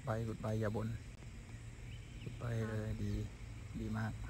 ขุดไปอย่าบนขุดไปเลยดีมาก